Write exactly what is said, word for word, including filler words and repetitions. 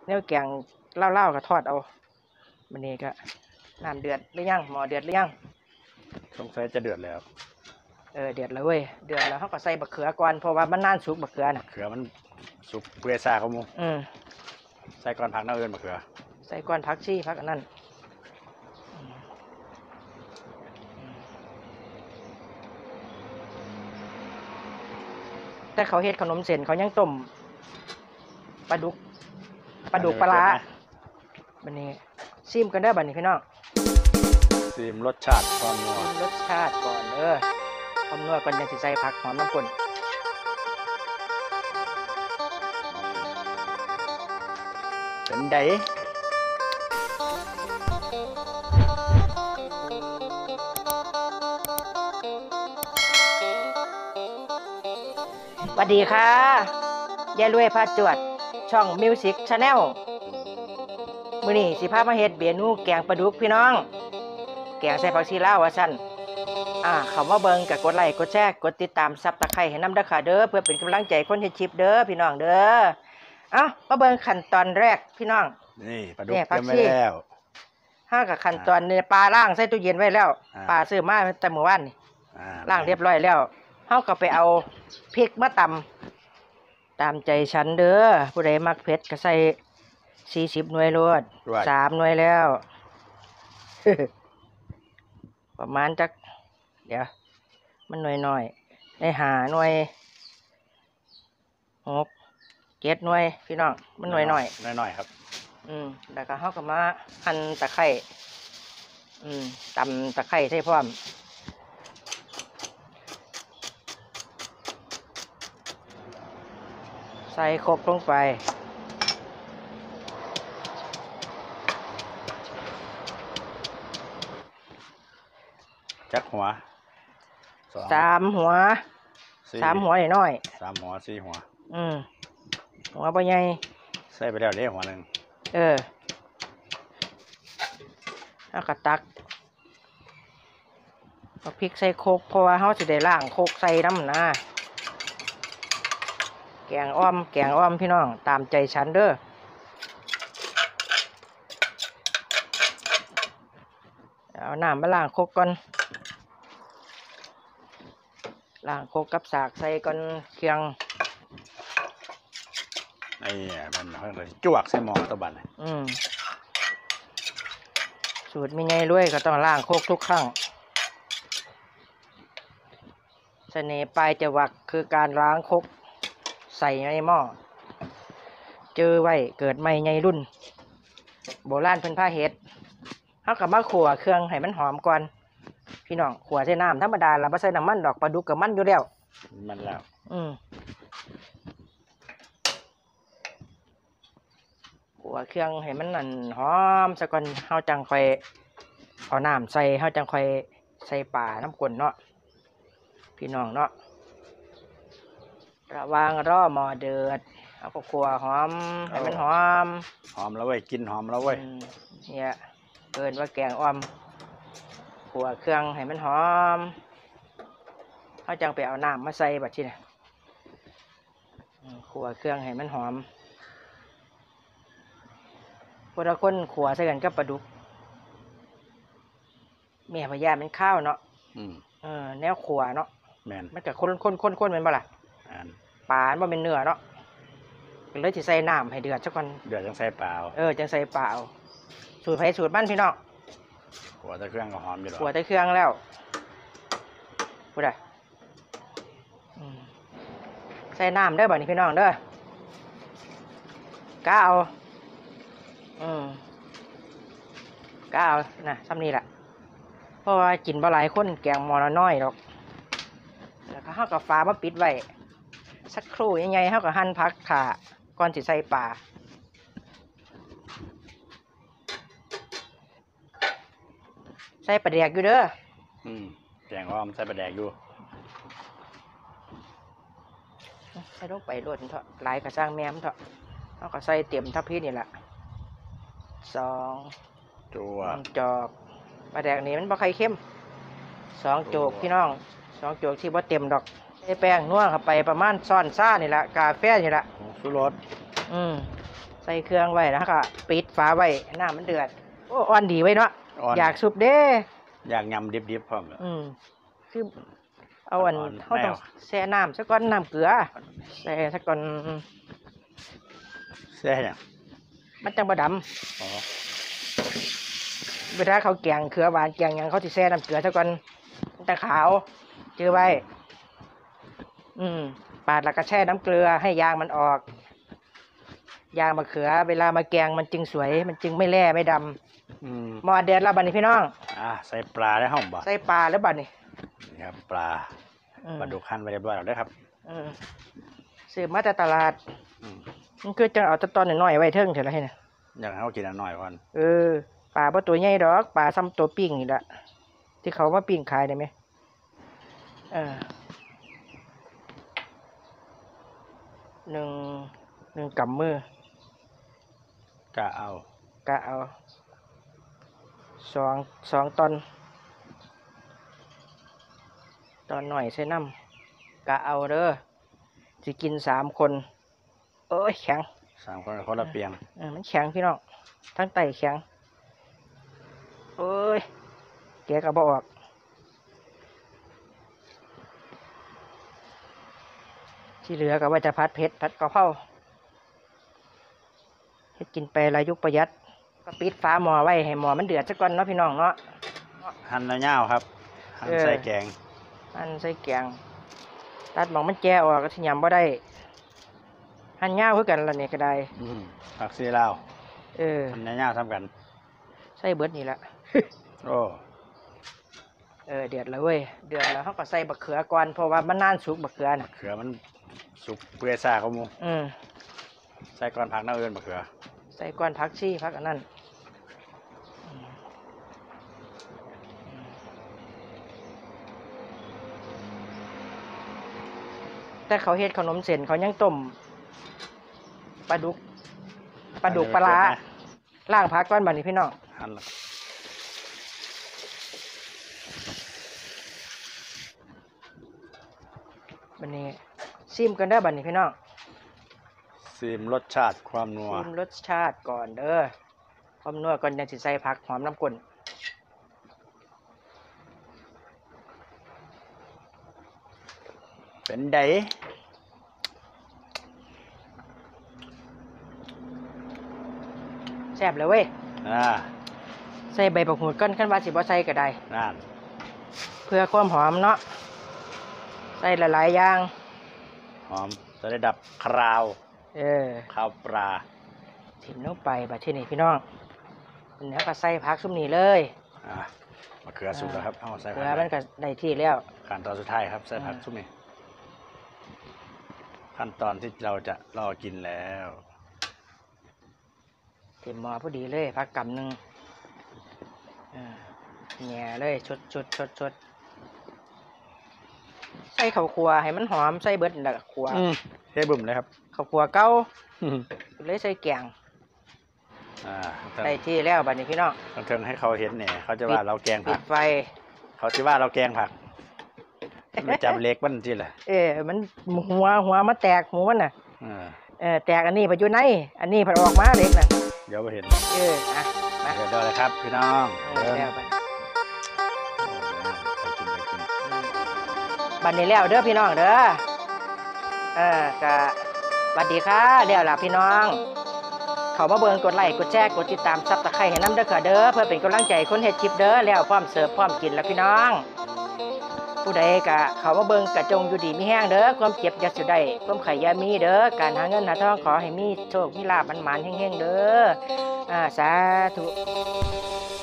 เนื้อแกงเล่าๆกับทอดเอาวันนี้ก็น้ำเดือดหรือยังหม้อเดือดหรือยังสงสัยจะเดือดแล้วเออเดือดแล้วเว้ยเดือดแล้วเขาก็ใส่บักเขือก่อนเพราะว่ามันนานสุกบักเขือน่ะเขือมันสุกเพื่อซ่าเขามูอืมใส่ก้อนผักน้ำเอิญมะเขือใส่ก้อนผักชีผักอันนั้นแต่เขาเฮ็ดขนมเส้นเขายังต้มปลาดุกปลาดุกปลาร้าบันนี้ซิมกันได้อบันนี้พี่น้องซีมรสชาติความนัวรสชาติก่อนเด้อความนัวก่อนยังสิใส่ผักหอมน้ำข้นเป็นไดสวัสดีค่ะยายรวยพาจวดช่องมิวสิกชาแนลมื้อนี้สิพามาเฮ็ดเมนูแกงปลาดุกพี่น้องแกงใส่ผักชีลาวว่าซั่นอ่าเข้ามาเบิ่งก็กดไลค์กดแชร์กดติดตามซับตะไคร้ให้นำเด้อค่ะเด้อเพื่อเป็นกำลังใจคนเฮ็ดคลิปเด้อพี่น้องเด้อเอ้ามาเบิ่งขั้นตอนแรกพี่น้องนี่ปลาดุกเตรียมไว้แล้วห้ากับขั้นตอนนี่ปลาล่างใส่ตู้เย็นไว้แล้วปลาซื้อมาแต่เมื่อวานนี่ล่างเรียบร้อยแล้วเฮาก็ไปเอาพริกมาตำตามใจฉันเด้อผู้ใดมักเผ็ดก็ใส่สี่สิบหน่วยโลดสามหน่วยแล้ว ประมาณจักเดี๋ยวมันหน่วยหน่อยได้หาหน่วยหกเจ็ดหน่วยพี่น้องมันหน่วยหน่อยหน่อยหน่อยครับอืมแล้วก็เฮาก็มาหั่นตะไคร้อืมตำตะไคร้ใส่พร้อมใส่ครกลงไปจักหัวสามหัวสามหัวหน่อยสามหัวสี่หัวอืมหัวปลาใหญ่ใส่ไปแล้วเด้หัวหนึ่งเออแล้วก็ตักเอาพริกใส่โคกเพราะว่าเขาจะได้ล่างโคกใส่น้ำนะแกงอ้อมแกงอ้อมพี่น้องตามใจฉันเด้อเอาน้ำมาล่างโคกก่อนล่างโคกกับสากใส่ก่อนเคียงไอ้มันเพิ่งเลยจวกใส่หม้อตะบันอืมสูตรมีไงรวยก็ต้องล่างโคกทุกครั้งเสน่ห์ปลายจะวักคือการล้างโคกใส่ในหม้อเจอไว้เกิดใหม่ไงรุ่นโบราณเพิ่นผ้าเฮ็ดเขากับมาขั่วเครื่องให้มันหอมก่อนพี่น้องขั่วใส่น้ำธรรมดาแล้วมาใส่น้ำมันดอกปลาดุกกับมันอยู่แล้วมันแล้วอืมขั่วเครื่องให้มันนั่นหอมซะก่อนเฮาจังค่อยเอาน้ำใส่เฮาจังค่อยใส่ปลาน้ำกลนเนาะพี่น้องเนาะระวังรอหม้อเดือดเอาก็ขั่วหอมให้มันหอมหอมแล้วเว้ยกินหอมแล้วเว้ยเนี่ยเกินว่าแกงอ้อมขั่วเครื่องให้มันหอมเขาจังไปเอาน้ำมาใส่บัดที่นี่ขั่วเครื่องให้มันหอมพวกเราคนขั่วใส่กันกับปลาดุกแม่พญามันข้าวเนาะเออแนวขั่วเนาะมันกับคนคนคนคนเป็นบ่ล่ะปลามันเป็นเนื้อเนาะก็เลยจะใส่น้ำให้เดือดสักวันเดือดจังใส่เปล่าเออจังใส่เปล่าสูตรไผ่สูตรมันพี่น้องขั่วแต่เครื่องก็หอมอยู่แล้วขั่วแต่เครื่องแล้วพูดได้ใส่น้ำเด้อบ่นี่พี่น้องเด้อก้าเอาอืมก้าเอานะซ้ำนี่แหละเพราะว่ากินบ่หลายคนแกงหม้อน้อยหรอกแล้วก็เฮากับฟ้ามาปิดไว้สักครู่ยังไงเฮากับหั่นผักข่าก่อนสิใส่ปลาใส่ปลาแดกอยู่เด้ออืมแกงอ้อมใส่ปลาแดกอยู่ใส่ลงไปรวดเถอะหลายกระช่างแม่มเถอะเอาก็ใส่เต็มทัพพีนี่แหละสองจัวจอกปลาแดกนี่มันบ่ใครเข้มสองโจกพี่น้องสองโจกที่บ่เต็มดอกใส่แป้งนัวเข้าไปประมาณซ้อนซ่านี่แหละกาแฟนี่แหละชูรสอืมใส่เครื่องไว้แล้วก็ปิดฝาไว้น้ำมันเดือดโอ้อ่อนดีไว้เนาะอ่อนอยากซุปเด้อยากยำดิบๆพร้อมเหรออืมคือเอาอันอ่อนๆเขาต้องแนวแช่น้ำสักก้อนน้ำเกลือแช่สักก้อนแซ่เนี่ยมันจังบะดอ๋อำเวลาเขาแกงเขือหวานแกงหยังเขาจะแช่น้ำเกลือสักก้อนมันจะขาวเจอไว้ อืมปาดแล้วก็แช่น้ำเกลือให้ยางมันออกยางมะเขือ เวลามาแกงมันจึงสวย มันจึงไม่แร่ไม่ดอืมำหมอเดือดแล้วบัดนี้พี่น้องอ่ะใส่ปลาได้ห้องบ่ใส่ปลาแล้วบัดนี้นี่ครับปลาอืมปลาดุกหั่นไว้เรียบร้อยแล้วเด้อครับอืมซื้อมาแต่ตลาดอืมมันคือจะเอาแตะตอนน้อยๆไว้เทิงเถอะละให้นะอยากให้เขากินอันหน่อยก่อนเออปลาบ่ตัวใหญ่ดอกปลาซ้ำตัวปิ้งนี่แหละที่เขามาปิ้งขายได้ไหมเออหนึ่งหนึ่งกำมือกะเอากะเอาสองสองตอนตอนหน่อยใส่น้ำกะเอาเด้อสิกินสามคนเอ้ยแข็งสามคนคนละเปียงเออมันแข็งพี่น้องทั้งไตแข็งเอ้ยแกะก็บออกที่เหลือก็ว่าจะพัดเผ็ดพัดกะเพราเฮ็ดกินไปรายยุคประหยัดก็ปิดฝาหม้อไว้ให้หม้อมันเดือดซะก่อนเนาะพี่น้องเนาะหั่นแล้วยาวครับ หั่นเออใส่แกงอันใส่แกงตัดหมองมันแก่ออกก็สิยำบ่ได้หั่นยาวคือกันล่ะนี่ก็ได้อืมผักซีลาวเออหั่นยาวๆทำกันใส่เบิดนี่ละโอ้เออเดือดแล้วเว้ยเดือดแล้วเขาก็ใส่บักเขือก่อนเพราะว่ามันนานสุกบักเขือน่ะเขือมันสุกเปื่อยซ่าเขามูอืมใส่ก่อนผักน้าเอิญมะเขือใส่ก้อนพักชีพักอันนั้นอืมอืมแต่เขาเฮ็ดขนมเส้นเขายังต้มปลาดุกปลาดุกปลาร้าล่างพักก้อนบัดนี้พี่น้องหั่นแล้วบัดนี้ซิมกันได้อบัดนี้พี่น้องซีมรสชาติความนัวชิมรสชาติก่อนเด้อความนัวก่อนยังสิใส่ผักหอมน้ำกลนเป็นไดแซ่บเลยเว้ยอ่าใส่ใบบักหูดก้อนขั้นว่าสิบ่ใส่ก็ได้นั่นเพื่อความหอมเนาะใส่หลายๆอย่างหอมจะได้ดับคราวเออข้าวปลาทิมลงไปบัดที่นี่พี่น้องเนื้อก็ใส่ผักซุ่มนี้เลยอ่ะมะเขือสุกแล้วครับเอาใส่เกผัลือมันก็ได้ที่แล้วขั้นตอนสุดท้ายครับใส่ผักอ่าซุปนี่ขั้นตอนที่เราจะรอกินแล้วเต็มหม้อพอดีเลยผักกำหนึ่งอ่าแง่เลยชดชดชดชดใส่ข้าวคั่วให้มันหอมใส่เบิดแล้วก็คั่วอืมเฮ้บุ่มเลยครับข้าวคั่วเก่าอืมเลยใส่แกงอ่าได้ที่แล้วบัดนี้พี่น้องต้องเทิงให้เขาเห็นเนี่ยเขาจะว่าเราแกงปิผักดไฟเขาจะว่าเราแกงผักมันจับเล็กมันที่แหละเออมันหัวหัวมาแตกหูมันน่ะอ่าเออแตกอันนี้ไปอยู่ในอันนี้ไปออกมาเด็กน่ะเดี๋ยวไปเห็นเอออ่ะมาเดี๋ยวดูเลยครับพี่น้องเออแล้วไปไปกินไปกินบัดนี้แล้วเด้อพี่น้องเด้อเออกะสวัสดีค่ะแล้วล่ะพี่น้อง เขามาเบิ่งกดไลค์กดแชร์กดติดตามซับตะไคร้ให้น้ำเด้อค่ะเด้อเพื่อเป็นกำลังใจคนเฮ็ดคลิปเด้อแล้วพร้อมเสิร์ฟพร้อมกินแล้วพี่น้อง ผู้ใดกะเขามาเบิ่งกะจงอยู่ดีมีแห้งเด้อความเจ็บอย่าสิได้ความไข่อย่ามีเด้อการหาเงินหาทองขอให้มีโชคมีลาภมันหมานๆเฮงๆเด้ออ่าสาธุ